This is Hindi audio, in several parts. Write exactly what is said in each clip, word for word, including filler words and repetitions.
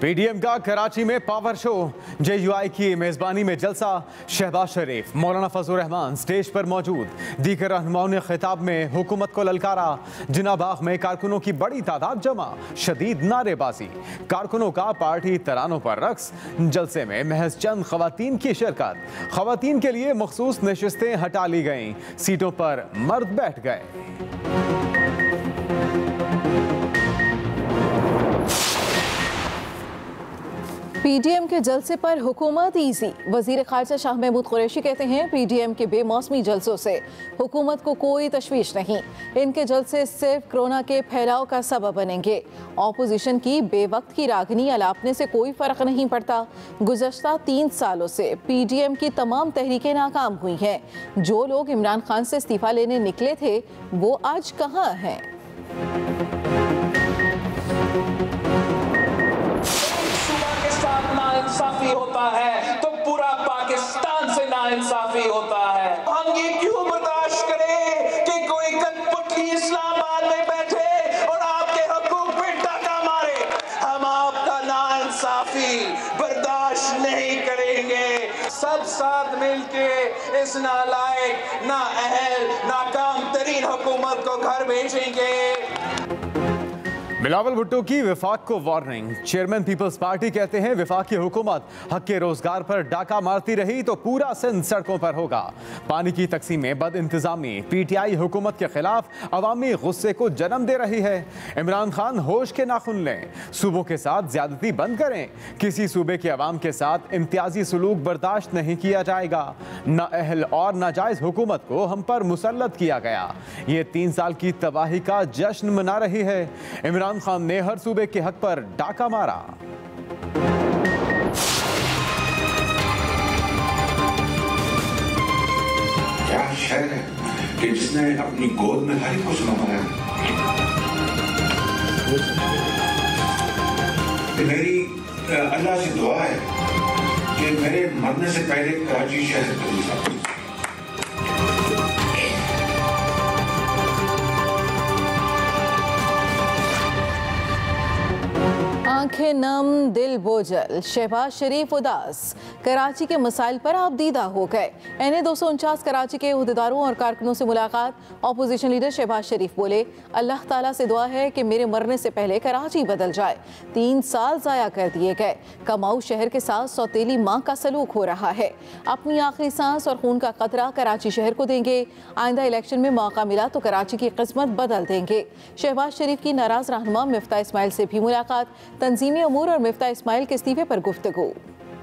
पीडीएम का कराची में पावर शो, जेयूआई की मेजबानी में जलसा। शहबाज शरीफ, मौलाना फजल रहमान स्टेज पर मौजूद। दीगर रहनुमाओं ने खिताब में हुकूमत को ललकारा। जिना बाग में कारकुनों की बड़ी तादाद जमा, शदीद नारेबाजी। कारकुनों का पार्टी तरानों पर रक्स। जलसे में महज चंद खवातीन की शिरकत। खवातीन के लिए मखसूस नशिस्तें हटा ली गईं, सीटों पर मर्द बैठ गए। पीडीएम के जलसे पर हुकूमत ईजी। वजीर खारजा शाह महमूद कुरैशी कहते हैं पीडीएम के बेमौसमी जलसों से हुकूमत को कोई तशवीश नहीं। इनके जलसे सिर्फ कोरोना के फैलाव का सबब बनेंगे। ऑपोजिशन की बेवक्त की रागनी अलापने से कोई फर्क नहीं पड़ता। गुज़श्ता तीन सालों से पीडीएम की तमाम तहरीकें नाकाम हुई हैं। जो लोग इमरान खान से इस्तीफा लेने निकले थे वो आज कहाँ हैं? नाइंसाफी होता है तो पूरा पाकिस्तान से नाइंसाफी होता है। हम ये क्यों बर्दाश्त करें कि कोई कठपुतली इस्लामाबाद में बैठे और आपके हकूक पे डाका मारे? हम आपका नाइंसाफी बर्दाश्त नहीं करेंगे। सब साथ मिलके इस नालायक, नाअहल, नाकाम तरीन हुकूमत को घर भेजेंगे। बिलावल भुट्टो की विफाक को वार्निंग। चेयरमैन पीपल्स पार्टी कहते हैं विफाक की हुकूमत हक के रोजगार पर डाका मारती रही तो पूरा सिंध सड़कों पर होगा। पानी की तकसीम में बद इंतजामी, पीटीआई हुकूमत के खिलाफ अवामी गुस्से को जन्म दे रही है। इमरान खान होश के नाखुन लें, सूबों के साथ ज्यादती बंद करें। किसी सूबे के अवाम के साथ इम्तियाजी सलूक बर्दाश्त नहीं किया जाएगा। नाअहल और नाजायज हुकूमत को हम पर मुसल्लत किया गया। ये तीन साल की तबाही का जश्न मना रही है। इमरान खान ने हर सूबे के हक पर डाका मारा। क्या शहर है कि जिसने अपनी गोद में हर को संभाला। मेरी अल्लाह से दुआ है कि मेरे मरने से पहले कराची शहर कबूल। आंखें नम, दिल बोझल, शहबाज शरीफ उदास। कराची के मसाइल पर आप दीदा हो गए। एन ए दो सौ उनचास कराची के अहदेदारों और कारकुनों से मुलाकात। अपोजिशन लीडर शहबाज शरीफ बोले, अल्लाह ताला से दुआ है कि मेरे मरने से पहले कराची बदल जाए। तीन साल जाया कर दिए गए। कमाऊ शहर के साथ सौतेली माँ का सलूक हो रहा है। अपनी आखिरी सांस और खून का कतरा कराची शहर को देंगे। आइंदा इलेक्शन में मौका मिला तो कराची की किस्मत बदल देंगे। शहबाज शरीफ की नाराज रहनुमा मिफ्ता इस्माइल से भी मुलाकात। तंजीमी अमूर और मिफ्ता इस्माइल के इस्तीफे पर गुफ्तगू।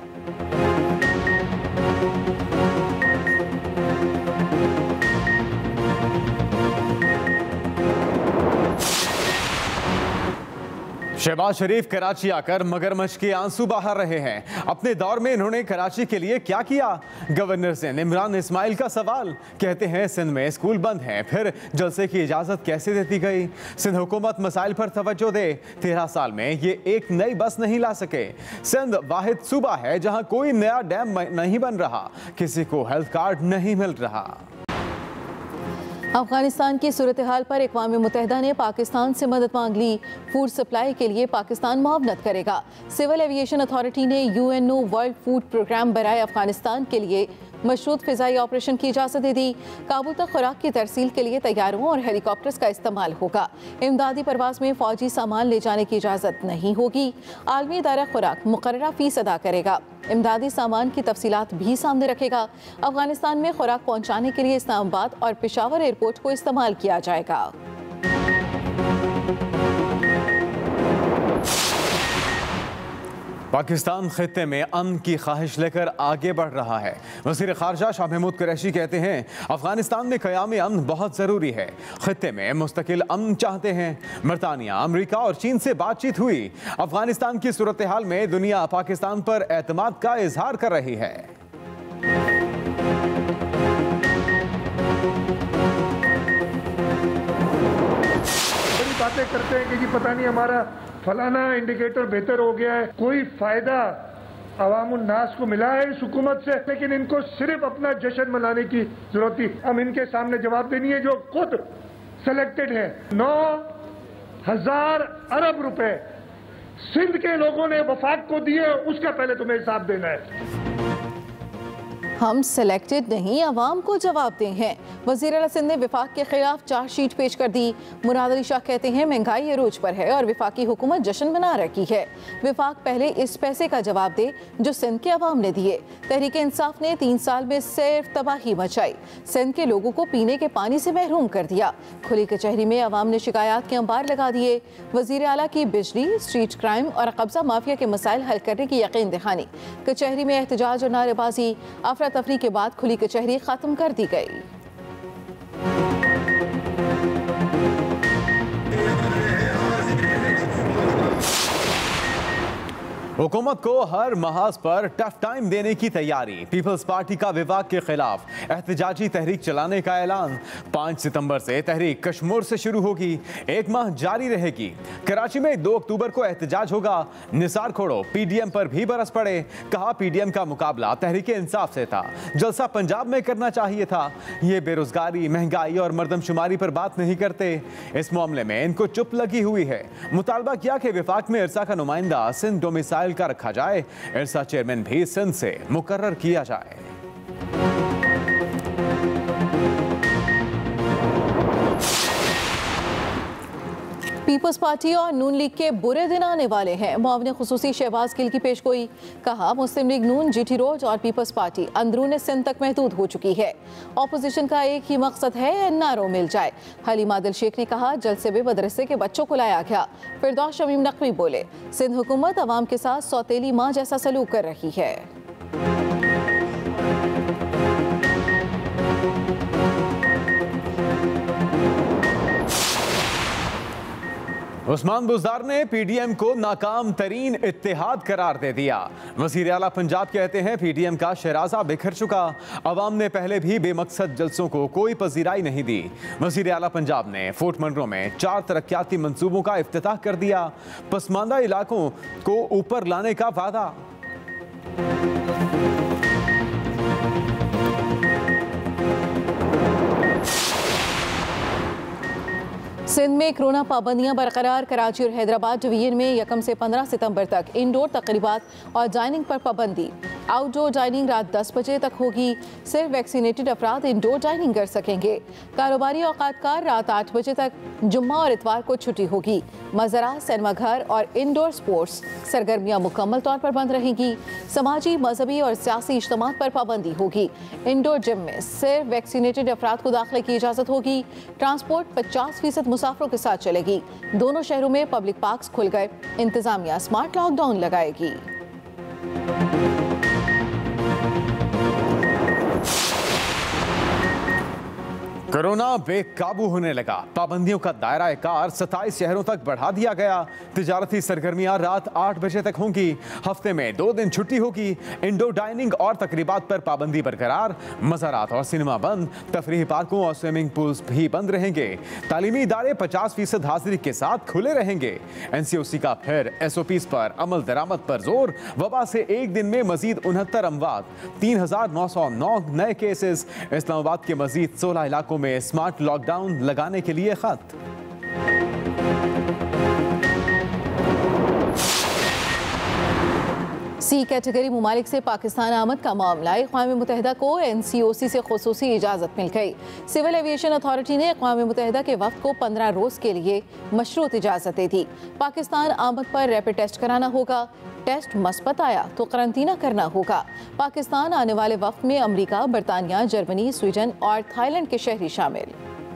शहबाज शरीफ कराची आकर मगरमच्छ के आंसू बहा रहे हैं। अपने दौर में इन्होंने कराची के लिए क्या किया? गवर्नर से इमरान इस्माइल का सवाल। कहते हैं सिंध में स्कूल बंद हैं, फिर जलसे की इजाजत कैसे देती गई? सिंध हुकूमत मसाइल पर तवज्जो दे। तेरह साल में ये एक नई बस नहीं ला सके। सिंध वाहिद सूबा है जहां कोई नया डैम नहीं बन रहा, किसी को हेल्थ कार्ड नहीं मिल रहा। अफगानिस्तान की सूरत हाल पर अक़वाम मुत्तहिदा ने पाकिस्तान से मदद मांग ली। फूड सप्लाई के लिए पाकिस्तान मुआवनत करेगा। सिविल एविएशन अथॉरिटी ने यूएनओ वर्ल्ड फूड प्रोग्राम बराए अफगानिस्तान के लिए मशरूत फ़िज़ाई ऑपरेशन की इजाज़त दे दी। काबुल तक खुराक की तरसील के लिए तैयारों और हेलीकॉप्टर्स का इस्तेमाल होगा। इमदादी परवाज़ में फ़ौजी सामान ले जाने की इजाज़त नहीं होगी। आलमी इदारा खुराक मुकर्ररा फ़ीस अदा करेगा। इमदादी सामान की तफसीलात भी सामने रखेगा। अफगानिस्तान में खुराक पहुँचाने के लिए इस्लामाबाद और पेशावर एयरपोर्ट को इस्तेमाल किया जाएगा। पाकिस्तान खित्ते में अमन की ख्वाहिश लेकर आगे बढ़ रहा है। वज़ीर ख़ारजा शाह महमूद कुरैशी कहते हैं अफगानिस्तान में क़याम अमन बहुत ज़रूरी है। खित्ते में मुस्तकिल अमन चाहते हैं। बरतानिया, अमरीका और चीन से बातचीत हुई। अफगानिस्तान की सूरत हाल में दुनिया पाकिस्तान पर एतमाद का इजहार कर रही है। बड़ी बातें करते हैं कि जी पता नहीं हमारा फलाना इंडिकेटर बेहतर हो गया है। कोई फायदा अवामुन नास को मिला है इस हुकूमत से, लेकिन इनको सिर्फ अपना जश्न मनाने की जरूरत थी। हम इनके सामने जवाब देनी है जो खुद सिलेक्टेड है। नौ हजार अरब रुपए सिंध के लोगों ने वफाक को दिए, उसका पहले तुम्हें हिसाब देना है। हम सिलेक्टेड नहीं, अवाम को जवाब दें हैं। वज़ीर आला सिंध ने विफाक के खिलाफ चार्जशीट पेश कर दी। मुराद अली शाह कहते हैं महंगाई अरूज पर है और विफाकी हुकूमत जश्न मना रखी है। विफाक पहले इस पैसे का जवाब दे जो सिंध के अवाम ने दिए। तहरीक इंसाफ ने तीन साल में सिर्फ तबाही मचाई, सिंध के लोगों को पीने के पानी से महरूम कर दिया। खुली कचहरी में अवाम ने शिकायत के अंबार लगा दिए। वज़ीर आला की बिजली, स्ट्रीट क्राइम और कब्जा माफिया के मसाइल हल करने की यकीन दहानी। कचहरी में एहतजाज और नारेबाजी, अफरा तफरी के बाद खुली कचहरी खत्म कर दी गई। हुकूमत को हर महाज पर टफ टाइम देने की तैयारी। पीपल्स पार्टी का विफाक के खिलाफ एहतजाजी तहरीक चलाने का ऐलान। पाँच सितंबर से तहरीक कश्मीर से शुरू होगी, एक माह जारी रहेगी। कराची में दो अक्टूबर को एहतजाज होगा। निसार खोड़ो पीडीएम पर भी बरस पड़े, कहा पीडीएम का मुकाबला तहरीक इंसाफ से था, जलसा पंजाब में करना चाहिए था। ये बेरोजगारी, महंगाई और मर्दमशुमारी पर बात नहीं करते। इस मामले में इनको चुप लगी हुई है। मुतालबा किया कि विफाक में इरसा का नुमाइंदा सिंध डोमिसाइल का रखा जाए, इरसा चेयरमैन भी सिंध से मुकर्रर किया जाए। पीपल्स पार्टी और नून लीग के बुरे दिन आने वाले हैं। मुआविन खुसूसी शहबाज गिल की पेशगोई, कहा मुस्लिम लीग नून, जीटी रोज और पीपल्स पार्टी अंदरून सिंध तक महदूद हो चुकी है। ऑपोजिशन का एक ही मकसद है, एनआरओ मिल जाए। हलीमा आदिल शेख ने कहा जलसे में मदरसे के बच्चों को लाया गया। फिरदौस शमीम नकवी बोले सिंध हुकूमत अवाम के साथ सौतेली माँ जैसा सलूक कर रही है। उस्मान बुज़दार ने पीडीएम को नाकाम तरीन इत्तेहाद करार दे दिया। वज़ीर आला पंजाब कहते हैं पीडीएम का शराजा बिखर चुका, अवाम ने पहले भी बेमकसद जलसों को कोई पजीराई नहीं दी। वज़ीर आला पंजाब ने फोर्ट मनरो में चार तरक्याती मंसूबों का इफ्तिताह कर दिया। पसमानदा इलाकों को ऊपर लाने का वादा। सिंध में कोरोना पाबंदियां बरकरार। कराची और हैदराबाद डिवीजन में यकम से पंद्रह सितंबर तक इंडोर तकरीबात और डाइनिंग पर पाबंदी। आउटडोर डाइनिंग रात दस बजे तक होगी। सिर्फ वैक्सीनेटेड अफराद इंडोर डाइनिंग कर सकेंगे। कारोबारी औकातकार रात आठ बजे तक जुम्मा और इतवार को छुट्टी होगी। मज़रा, सिनेमा घर और इंडोर स्पोर्ट्स सरगर्मियां मुकम्मल तौर पर बंद रहेंगी। समाजी, मजहबी और सियासी इज्तिमात पर पाबंदी होगी। इंडोर जिम में सिर्फ वैक्सीनेटेड अफराद को दाखिले की इजाज़त होगी। ट्रांसपोर्ट पचास फीसद मुसाफिरों के साथ चलेगी। दोनों शहरों में पब्लिक पार्क्स खुल गए। इंतजामिया स्मार्ट लॉकडाउन लगाएगी। कोरोना बेकाबू होने लगा। पाबंदियों का दायरा कार सत्ताईस शहरों तक बढ़ा दिया गया। तिजारती सरगर्मियां रात आठ बजे तक होंगी। हफ्ते में दो दिन छुट्टी होगी। इंडोर डाइनिंग और तकरीबात पर पाबंदी बरकरार। मज़ारात और सिनेमा बंद। तफरीही पार्कों और स्विमिंग पूल्स भी बंद रहेंगे। तालीमी इदारे पचास फीसद हाजिरी के साथ खुले रहेंगे। एनसीओसी का फिर एसओपीज पर अमल दरामद पर जोर। वबा से एक दिन में मजीद उनहत्तर अमवात, तीन हजार नौ सौ नौ नए केसेस। इस्लामाबाद के मजीद सोलह इलाकों में स्मार्ट लॉकडाउन लगाने के लिए खत। सी कैटेगरी मुमालिक से पाकिस्तान आमद का मामला। अक़वाम मुत्तहिदा को एनसीओसी से खुसूसी इजाज़त मिल गई। सिविल एविएशन अथॉरिटी ने अक़वाम मुत्तहिदा के वफ़द को पंद्रह रोज़ के लिए मशरूत इजाज़त दे दी। पाकिस्तान आमद पर रैपिड टेस्ट कराना होगा। टेस्ट मस्बत आया तो करंतना करना होगा। पाकिस्तान आने वाले वफ़द में अमरीका, बरतानिया, जर्मनी, स्वीडन और थाईलैंड के शहरी शामिल।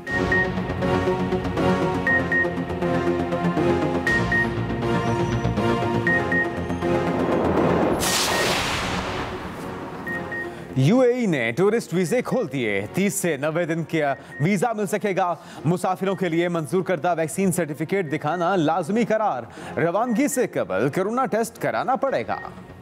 यूएई ने टूरिस्ट वीजे खोल दिए। तीस से नब्बे दिन का वीजा मिल सकेगा। मुसाफिरों के लिए मंजूर करदा वैक्सीन सर्टिफिकेट दिखाना लाजमी करार। रवानगी से कबल कोरोना टेस्ट कराना पड़ेगा।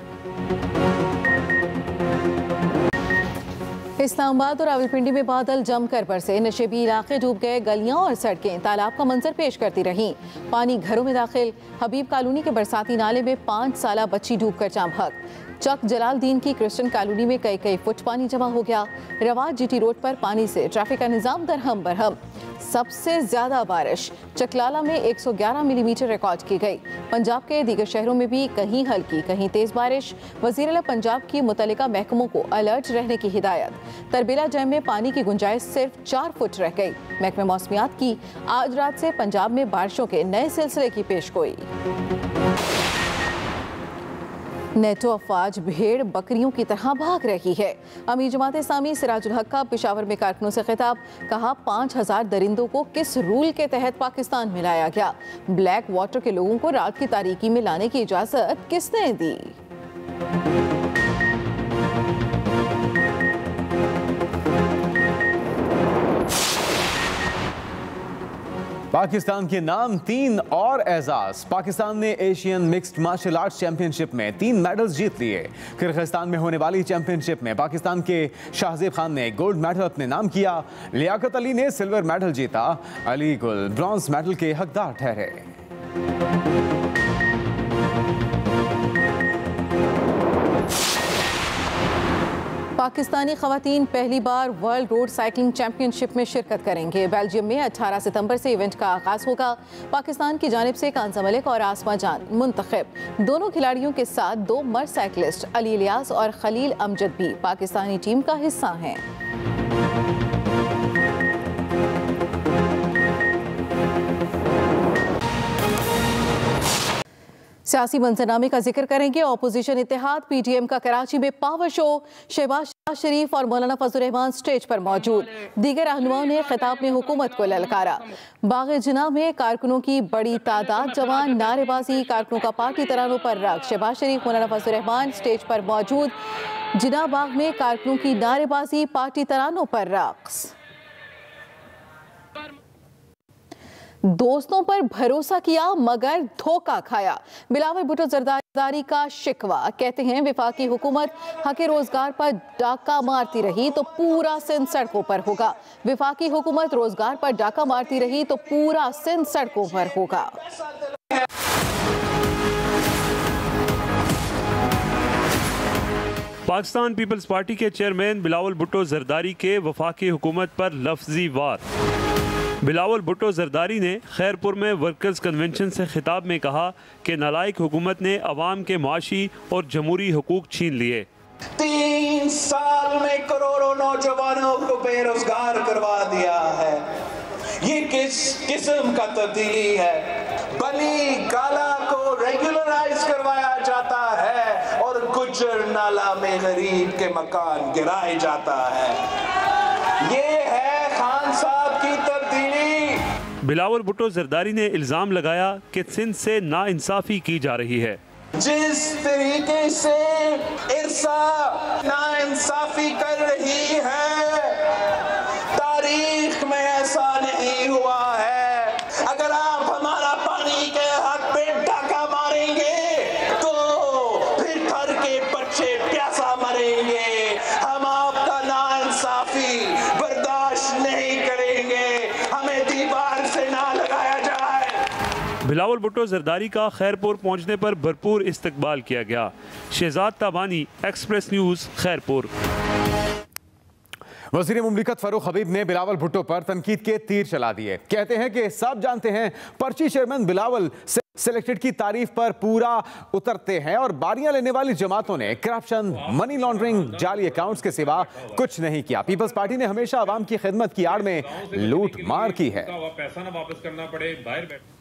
इस्लामाबाद और रावलपिंडी में बादल जमकर बरसे। नशेबी इलाके डूब गए। गलियां और सड़कें तालाब का मंजर पेश करती रहीं। पानी घरों में दाखिल। हबीब कॉलोनी के बरसाती नाले में पाँच साला बच्ची डूबकर जाम हक। चक जलालदीन की क्रिश्चियन कॉलोनी में कई कई फुट पानी जमा हो गया। रवाज जीटी रोड पर पानी से ट्रैफिक का निजाम दरहम बरहम। सबसे ज्यादा बारिश चकलाला में एक सौ ग्यारह मिलीमीटर रिकॉर्ड की गई। पंजाब के दीगर शहरों में भी कहीं हल्की कहीं तेज बारिश। वज़ीर आला पंजाब की मुतल्लिका महकमों को अलर्ट रहने की हिदायत। तरबेला डैम में पानी की गुंजाइश सिर्फ चार फुट रह गई। महकमे मौसमियात की आज रात से पंजाब में बारिशों के नए सिलसिले की पेशगोई। नेटो अफवाज भेड़ बकरियों की तरह भाग रही है। अमीर जमात इस्लामी सिराजुल हक का पेशावर में कारकुनों से खिताब। कहा पाँच हजार दरिंदों को किस रूल के तहत पाकिस्तान में लाया गया। ब्लैक वाटर के लोगों को रात की तारीकी में लाने की इजाजत किसने दी। पाकिस्तान के नाम तीन और एजाज। पाकिस्तान ने Asian mixed martial arts championship में तीन मेडल्स जीत लिए। किर्गिस्तान में होने वाली चैंपियनशिप में पाकिस्तान के शाहजेब खान ने गोल्ड मेडल अपने नाम किया। लियाकत अली ने सिल्वर मेडल जीता। अली गुल ब्रॉन्ज मेडल के हकदार ठहरे। पाकिस्तानी खवातीन पहली बार वर्ल्ड रोड साइकिलिंग चैंपियनशिप में शिरकत करेंगे। बेल्जियम में अठारह सितंबर से इवेंट का आगाज होगा। पाकिस्तान की जानिब से कांसा मलिक और आसमा जान मुंतखब। दोनों खिलाड़ियों के साथ दो मर्द साइकिलिस्ट अली इलियास और खलील अमजद भी पाकिस्तानी टीम का हिस्सा हैं। सियासी मंजरनामे का जिक्र करेंगे। ऑपोजिशन इत्तेहाद पीटीएम का कराची में पावर शो। शहबाज शरीफ और मौलाना फजल रहमान स्टेज पर मौजूद। दीगर रहनुमाओं ने खिताब में हुकूमत को ललकारा। बाग जिना में कारकुनों की बड़ी तादाद जवान नारेबाजी। कारकुनों का पार्टी तरानों पर रख। शहबाज शरीफ मौलाना फजल रहमान स्टेज पर मौजूद। जिना बाग में कारकुनों की नारेबाजी पार्टी तरानों पर रक्स। दोस्तों पर भरोसा किया मगर धोखा खाया। बिलावल भुट्टो जरदारी का शिकवा। कहते हैं वफाकी हुकूमत हक रोजगार पर डाका मारती रही तो पूरा सिंध सड़कों पर होगा। वफाकी हुकूमत रोजगार पर डाका मारती रही तो पूरा सिंध सड़कों पर होगा। पाकिस्तान पीपल्स पार्टी के चेयरमैन बिलावल भुट्टो जरदारी के वफाकी हुकूमत पर लफ्जी वार। बिलावल भुट्टो जरदारी ने खैरपुर में वर्कर्स कन्वेंशन से खिताब में कहा कि नालायक हुकूमत ने अवाम के माशी और जमहूरी हुकूक छीन लिए। तीन साल में करोड़ों नौजवानों को बेरोजगार करवा दिया है। ये किस किस्म का तब्दीली है। बली गाला को रेगुलराइज करवाया जाता है और गुजर नाला में गरीब के मकान गिराए जाता है। ये है खान साहब की तब्दीली। बिलावल भुट्टो जरदारी ने इल्जाम लगाया कि सिंध से नाइंसाफी की जा रही है। जिस तरीके से इरसा नाइंसाफी कर रही है तारीख में ऐसा नहीं हुआ है। अगर आप हमारा पानी के हक पे डाका मारेंगे तो फिर घर के बच्चे प्यासा मरेंगे। हम आपका नाइंसाफी बर्दाश्त नहीं करेंगे। हमें दीवार से ना लगाया जाए। बिलावल भुट्टो जरदारी का खैरपुर पहुंचने पर भरपूर इस्तकबाल किया गया। Shahzad Tabani, Express News, Khairpur. वज़ीर मुमलिकत फरूख हबीब ने बिलावल भुट्टो पर तनकीद के तीर चला दिए। कहते हैं कि सब जानते हैं पर्ची चेयरमैन बिलावल सिलेक्टेड की तारीफ पर पूरा उतरते हैं और बारियां लेने वाली जमातों ने करप्शन, मनी लॉन्ड्रिंग, जाली अकाउंट्स के सिवा कुछ नहीं किया। पीपल्स पार्टी ने हमेशा आवाम की खिदमत की आड़ में लूट मार की है। पैसा ना वापस करना पड़े, बाहर बैठ